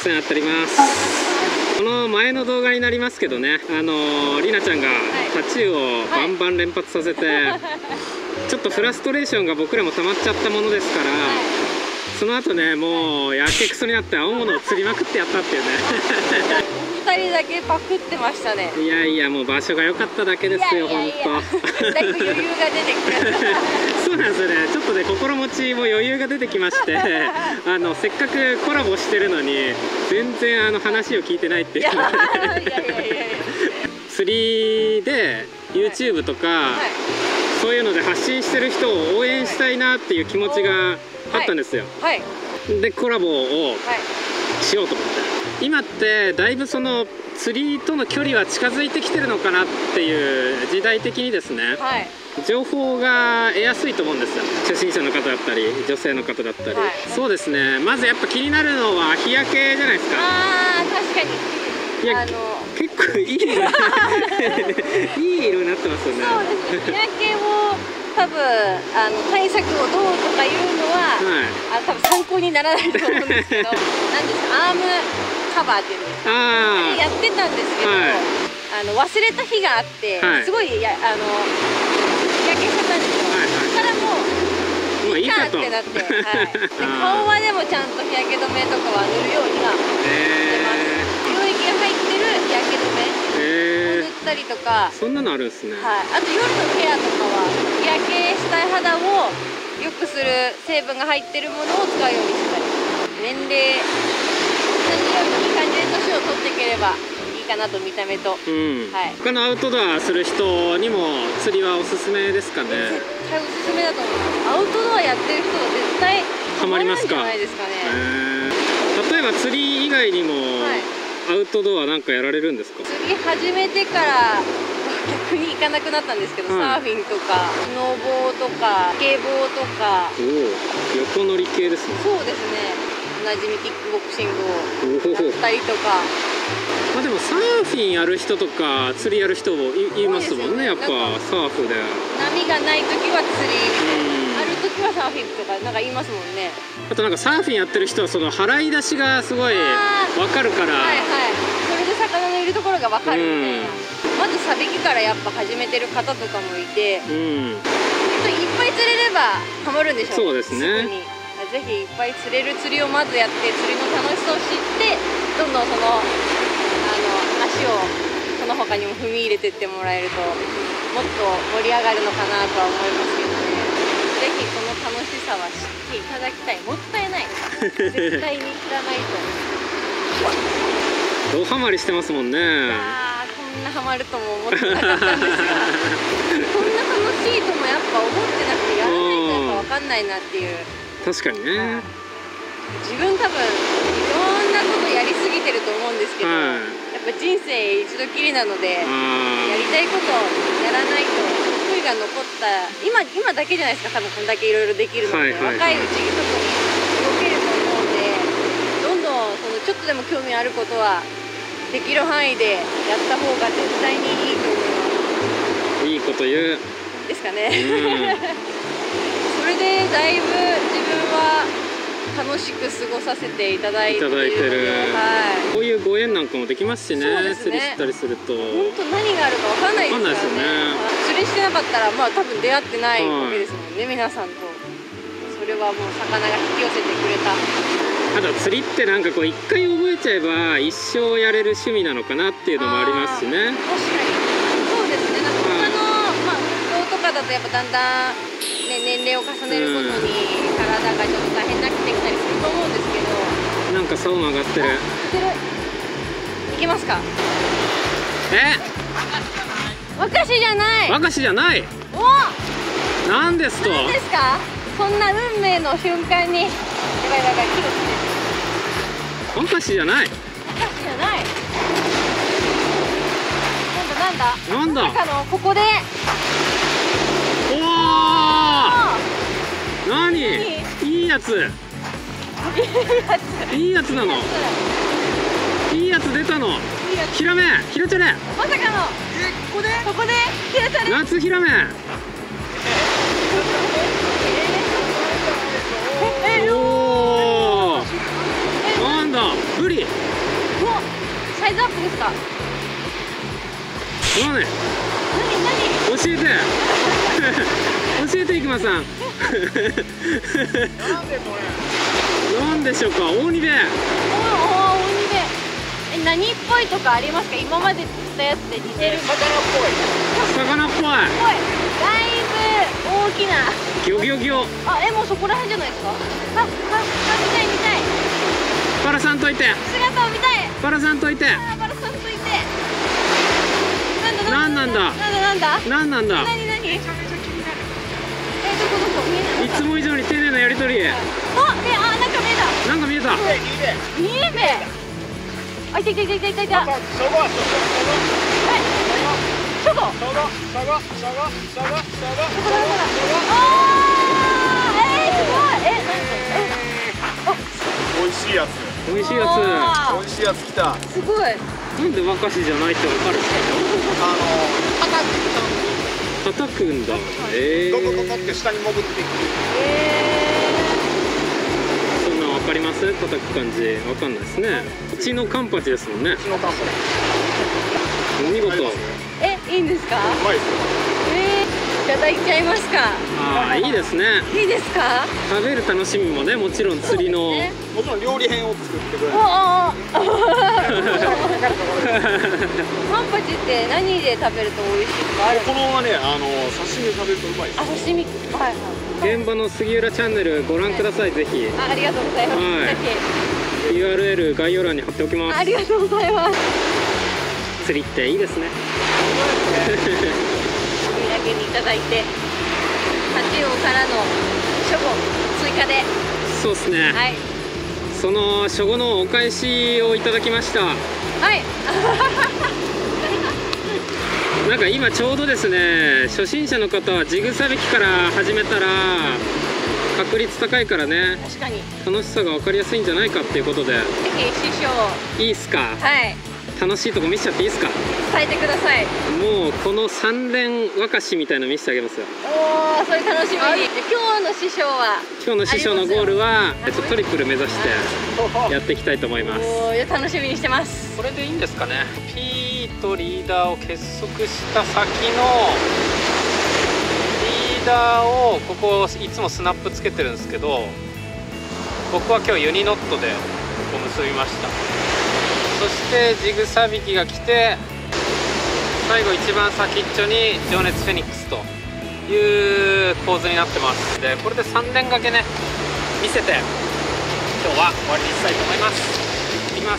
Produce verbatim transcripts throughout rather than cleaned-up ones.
当たります。この前の動画になりますけどね、あのりなちゃんがタチウオをバンバン連発させて、はい、ちょっとフラストレーションが僕らも溜まっちゃったものですから、はい、その後ね、もうやけくそになって青物を釣りまくってやったっていうねふたりだけパクってましたね。 いやいや、もう場所が良かっただけですよ、本当。 だいぶ余裕が出てきたそうなんですよね、ちょっとね、心持ちも余裕が出てきましてあのせっかくコラボしてるのに全然あの話を聞いてないっていう釣りで YouTube とか、はい、そういうので発信してる人を応援したいなっていう気持ちがあったんですよ、はいはい、でコラボをしようと思って、はい、今ってだいぶその釣りとの距離は近づいてきてるのかなっていう時代的にですね、はい、情報が得やすいと思うんですよ。初心者の方だったり女性の方だったり、はい、そうですね、まずやっぱ気になるのは日焼けじゃないですか。 あー、確かに。 いや、あの結構いい色いい色になってますよね。 そうですね、日焼けを多分あの対策をどうとかいうのは、はい、あ多分参考にならないと思うんですけど何ですか、アームカバーっていうんですか、あれやってたんですけど、はい、あの忘れた日があって、はい、すごいやあの日焼けしてたんですよ。はい、はい、ただもういいかってなって、はい、で顔はでもちゃんと日焼け止めとかは塗るようにはしてます。溶液が入ってる日焼け止めを塗ったりとか、 そんなのあるんですね。 はい、あと夜のケアとかは日焼けした肌を良くする成分が入ってるものを使うようにしたり、年齢何よりいい感じで年を取っていければいいかなと、見た目と、うん、はい、 他のアウトドアする人にも釣りはおすすめですかね。 絶対おすすめだと思います。アウトドアやってる人は絶対ハマりますか。じゃないですかね。 例えば釣り以外にも、はい、アウトドアなんかやられるんですか？ 釣り始めてから逆に行かなくなったんですけど、はい、サーフィンとかスノボーとかスケボーとか。おお、横乗り系ですね。 そうですね、おなじみキックボクシングをやったりとか。 まあでもサーフィンやる人とか釣りやる人も い, いますもんね、やっぱサーフで。 波がない時は釣り、ある時はサーフィンとかなんか言いますもんね。 あとなんかサーフィンやってる人はその払い出しがすごい分かるから、はいはい、 それで魚のいるところが分かるみたいな、まずサビキからやっぱ始めてる方とかもいて、うん、いっぱい釣れればハマるんでしょう。 そうですね、 ぜひいっぱい釣れる釣りをまずやって、釣りの楽しさを知ってどんどんそのあの足をその他にも踏み入れてってもらえるともっと盛り上がるのかなとは思いますけどね。ぜひその楽しさは知っていただきたい。もったいない、絶対に知らないと。ドハマりしてますもんね。 あー、こんなハマるとも思ってなかったんですがこんな楽しいともやっぱ思ってなくて、やらないとやっぱ分かんないなっていう。確かにね、 自分多分いろんなことやりすぎてると思うんですけど、はい、やっぱ人生一度きりなので、やりたいことやらないと悔いが残った。今今だけじゃないですか、多分こんだけいろいろできるので、はいはい、若いうちに特に動けると思うんで、どんどんそのちょっとでも興味あることはできる範囲でやった方が絶対にいいと思います。 いいこと言うですかね、うんそれでだいぶ自分は楽しく過ごさせていただいてるので、はい、 こういうご縁なんかもできますしね、釣りしたりすると本当何があるか分かんないですからね。釣りしてなかったらまあ多分出会ってないわけですもんね、はい、皆さんと。それはもう魚が引き寄せてくれた。 あと釣りってなんかこう一回覚えちゃえば一生やれる趣味なのかなっていうのもありますしね。確かにそうですね。なんか他の、まあ、運動とかだとやっぱだんだんね、年齢を重ねるごとに体がちょっと大変になってきたりすると思うんですけど。 なんか竿も上がってる。 いけますか？ え？ 若しじゃない。 若しじゃない。お。なんですと。 なんですか？そんな運命の瞬間に。やばいやばいやばい、木が切れてる。 若しじゃない。 若しじゃない。なんだなんだ。なんだ。まさかのここで。 おお。何？いいやつ。いいやつなの。いいやつ出たの。ヒラメ、ヒラチャレ。 まさかの。え、ここで？ここでヒラチャレ。 夏ヒラメ。おお。なんだ。ブリ。 り。 うわ、サイズアップですか。 もうね、 何教えて教えて、生間さんなんでこれ。 なんでしょうか。大ニベ。 おーおー、鬼で。え、何っぽいとかありますか。今まで釣ったやつで似てる。 魚っ魚っぽい。 ぽい。だいぶ大きな。 ギョギョギョ。 あ、え、もうそこら辺じゃないですか。あ、あ、あ、見たい見たい。 パラさんといて。 姿を見たい。 パラさんといて。 あ、バラさんといて。 なんなんだ。 なんだなんだ。 なんなんだ。 なになに。え、どこどこ見えない。 いつも以上に丁寧なやりとり。 あ、え、あ、なんか見えた。 なんか見えた。 見えめ。あ、いたいたいたいたいたいた。 ぽい。そこそこえ、ショゴ。 そこそこそこそこそこそこそこ。 あー、えー、すごい。え、 美味しいやつ。 美味しいやあ美味しいやつ来た。 つ。すごい。 つ。なんで若しじゃないってわかる。 あの叩くんだ。ええどこどこって下に潜っていく。 えそんなんわかります。叩く感じ。わかんないですね。うちのカンパチですもんね。 うちのタンポお見事。 ー、え、いいんですか。 うまいですよ。 えー、いただいちゃいますか。 ああ、いいですね。 いいですか。 食べる楽しみもね、もちろん釣りの。 ね、 もちろん料理編を作ってくれる。 おお。カンパチって何で食べると美味しいとかあるんですか。 このままね、あの刺身で食べるとうまいです。 あ、刺身。はいはい。 現場の杉浦チャンネルご覧ください、ぜひ。 あ、ありがとうございます。 はいぜひ。 ユーアールエル 概要欄に貼っておきます。 ありがとうございます。 釣りっていいですね。 首だけにいただいて、八王からの初号追加で。 そうですね。 はい。 その初号のお返しをいただきました。 はい。 なんか今ちょうどですね、初心者の方はジグサ引きから始めたら確率高いからね、 確かに。 楽しさが分かりやすいんじゃないかっていうことで。 ぜひ師匠。 いいっすか。 はい。 楽しいとこ見せちゃっていいっすか。 伝えてください。 もうこの三連沸かしみたいの見せてあげますよ。 おお、それ楽しみに。今日の師匠は。 今日の師匠のゴールはえっとトリプル目指してやっていきたいと思います。 おお、楽しみにしてます。 これでいいんですかね。 P とリーダーを結束した先のリーダーをここいつもスナップつけてるんですけど、僕は今日ユニノットでこう結びました。そしてジグサ引きが来て、最後一番先っちょに情熱フェニックスという構図になってます。でこれでさん連掛けね見せて今日は終わりにしたいと思います。いきます。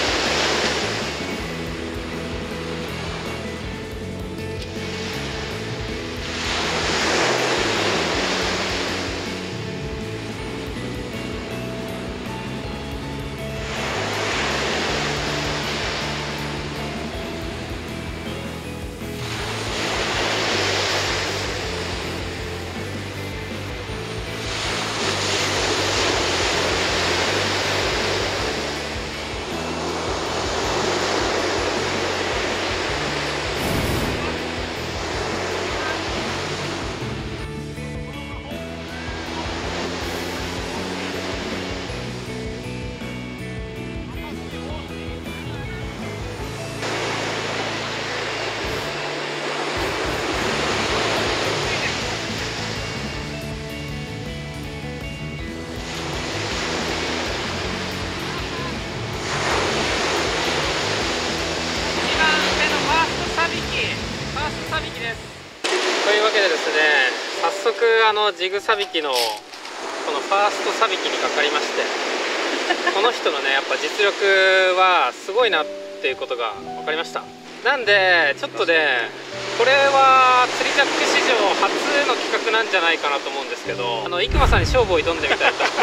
というわけでですね、早速あのジグサ引きのこのファーストサ引きにかかりましてこの人のねやっぱ実力はすごいなっていうことが分かりました。なんでちょっとねこれは釣りジャック史上初の企画なんじゃないかなと思うんですけど、あの生間さんに勝負を挑んでみたいと思い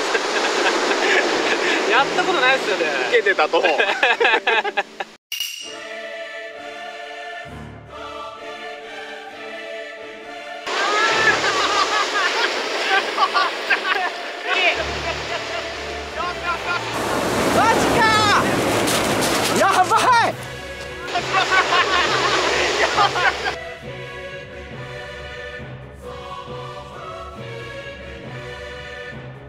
ますやったことないですよね。 受けてたと思うマジかー、やばい